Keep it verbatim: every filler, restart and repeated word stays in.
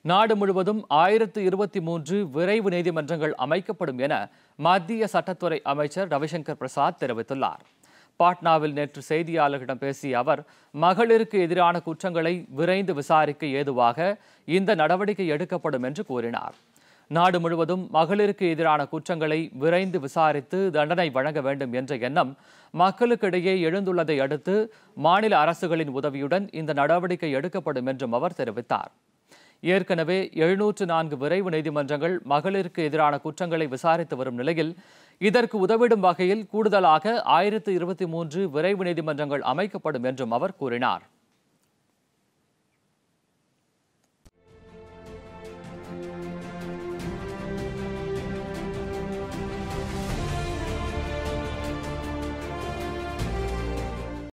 நாடு முழுவதும் ஆயிரத்து இருபத்தி மூன்று விரைவு நீதிமன்றங்கள் அமைக்கப்படும் என மத்திய சட்டத்துறை அமைச்சர் ரவிசங்கர் பிரசாத் தெரிவித்துள்ளார். பாட்னாவில் நேற்று செய்தியாளர்களிடம் பேசிய அவர், மகளிருக்கு எதிரான குற்றங்களை விரைந்து விசாரிக்க ஏதுவாக இந்த நடவடிக்கை எடுக்கப்படும் என்று கூறினார். நாடு முழுவதும் மகளிருக்கு எதிரான குற்றங்களை விரைந்து விசாரித்து தண்டனை வழங்க வேண்டும் என்ற எண்ணம் மக்களுக்கிடையே எழுந்துள்ளதை அடுத்து மாநில அரசுகளின் உதவியுடன் இந்த நடவடிக்கை எடுக்கப்படும் என்றும் அவர் தெரிவித்தார். ஏற்கனவே எழுநூற்று நான்கு விரைவு நீதிமன்றங்கள் மகளிருக்கு எதிரான குற்றங்களை விசாரித்து வரும் நிலையில் இதற்கு உதவிடும் வகையில் கூடுதலாக ஆயிரத்து இருபத்தி மூன்று விரைவு நீதிமன்றங்கள் அமைக்கப்படும் என்றும் அவர் கூறினார்.